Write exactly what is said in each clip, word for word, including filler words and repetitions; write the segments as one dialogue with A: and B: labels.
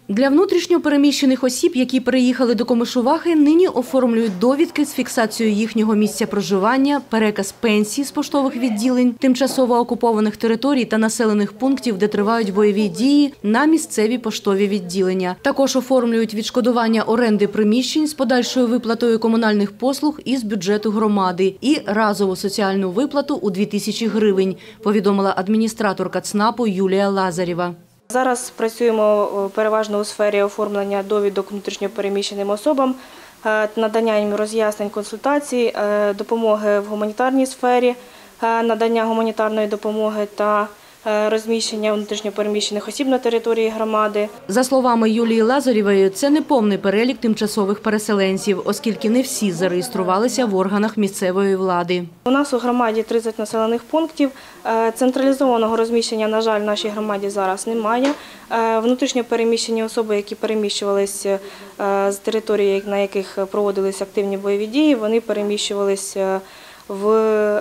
A: Для внутрішньо переміщених осіб, які переїхали до Комишувахи, нині оформлюють довідки з фіксацією їхнього місця проживання, переказ пенсій з поштових відділень, тимчасово окупованих територій та населених пунктів, де тривають бойові дії, на місцеві поштові відділення. Також оформлюють відшкодування оренди приміщень з подальшою виплатою комунальних послуг із бюджету громади і разову соціальну виплату у дві тисячі гривень, повідомила адміністраторка ЦНАПу Юлія Лазарєва.
B: Зараз працюємо переважно у сфері оформлення довідок внутрішньо переміщеним особам, надання їм роз'яснень, консультацій, допомоги в гуманітарній сфері, надання гуманітарної допомоги та розміщення внутрішньо переміщених осіб на території громади.
A: За словами Юлії Лазарєвої, це не повний перелік тимчасових переселенців, оскільки не всі зареєструвалися в органах місцевої влади.
B: У нас у громаді тридцять населених пунктів. Централізованого розміщення, на жаль, в нашій громаді зараз немає. Внутрішньо переміщені особи, які переміщувалися з території, на яких проводились активні бойові дії, вони переміщувалися в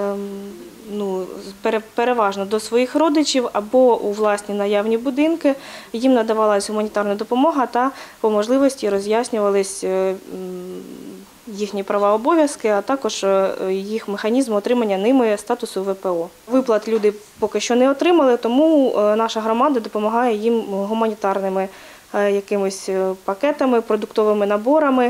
B: ну, переважно до своїх родичів або у власні наявні будинки. Їм надавалася гуманітарна допомога та по можливості роз'яснювались їхні права-обов'язки, а також їх механізм отримання ними статусу В П О. Виплат люди поки що не отримали, тому наша громада допомагає їм гуманітарними якимись пакетами, продуктовими наборами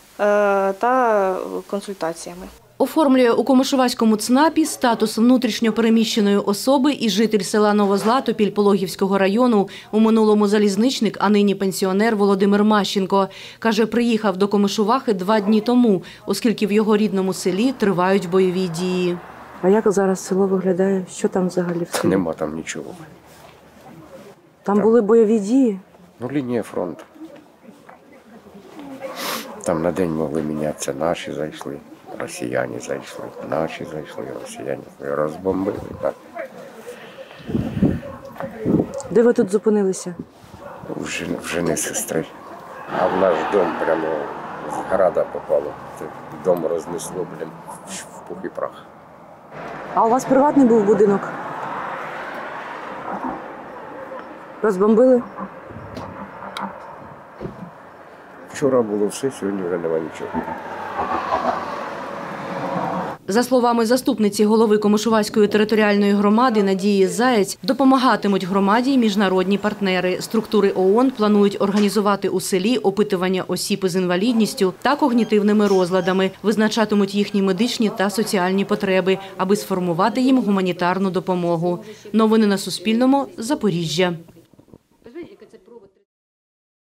B: та консультаціями.
A: Оформлює у Комишувацькому ЦНАПі статус внутрішньо переміщеної особи і житель села Новозлатопіль Пологівського району, у минулому залізничник, а нині пенсіонер Володимир Мащенко. Каже, приїхав до Комишувахи два дні тому, оскільки в його рідному селі тривають бойові дії.
C: А як зараз село виглядає? Що там взагалі в селі?
D: Нема там нічого.
C: Там, там були бойові дії?
D: Ну, лінія фронту. Там на день могли мінятися, наші зайшли. Росіяни зайшли, наші зайшли, росіяни розбомбили. Так.
C: Де ви тут зупинилися?
D: В, в жени сестри. А в наш дом прямо з града попало. Дом рознесло, блін, в пух і прах.
C: А у вас приватний був будинок? Розбомбили?
D: Вчора було все, сьогодні вже немає нічого.
A: За словами заступниці голови Комишувацької територіальної громади Надії Заєць, допомагатимуть громаді й міжнародні партнери. Структури О О Н планують організувати у селі опитування осіб із інвалідністю та когнітивними розладами, визначатимуть їхні медичні та соціальні потреби, аби сформувати їм гуманітарну допомогу. Новини на Суспільному. Запоріжжя.